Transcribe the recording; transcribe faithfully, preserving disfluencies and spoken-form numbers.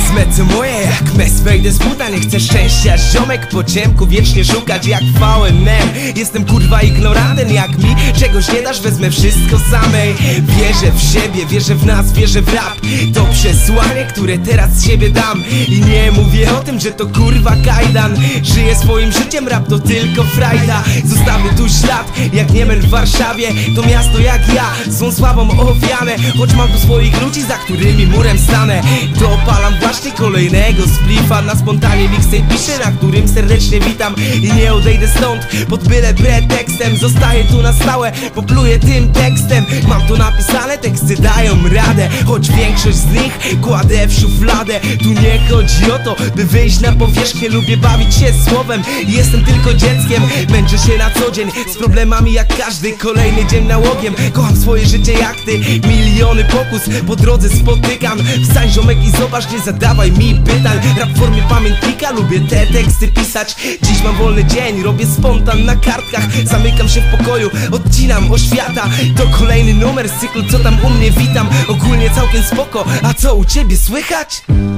Wezmę co moje jak mes, wejdę z buta. Nie chcę szczęścia, ziomek po ciemku wiecznie szukać jak V N M. Jestem kurwa ignorantem, jak mi czegoś nie dasz, wezmę wszystko samej. Wierzę w siebie, wierzę w nas, wierzę w rap. To przesłanie, które teraz z siebie dam. I nie mówię o tym, że to kurwa kajdan. Żyję swoim życiem, rap to tylko frajda. Zostawię tu ślad, jak Niemen w Warszawie. To miasto jak ja, są sławą owiane. Choć mam tu swoich ludzi, za którymi murem stanę. Dopalam właśnie kolejnego splifa. Na spontanie mixtape piszę, na którym serdecznie witam. I nie odejdę stąd pod byle pretekstem. Zostaję tu na stałe, popluję tym tekstem. Mam tu napisane, teksty dają radę. Choć większość z nich kładę w szufladę. Tu nie chodzi o to, by wyjść na powierzchnię. Lubię bawić się słowem, jestem tylko dzieckiem. Męczę się na co dzień z problemami jak każdy. Kolejny dzień nałogiem, kocham swoje życie jak ty. Miliony pokus po drodze spotykam. Wstań ziomek i zobacz, nie zadawaj mi pytań. Rap w formie pamiętnika, lubię te teksty pisać. Dziś mam wolny dzień, robię spontan na kartkach. Zamykam się w pokoju, odcinam oświata. To kolejny numer z cyklu, co tam u mnie witam. Ogólnie całkiem spoko, a co u ciebie słychać?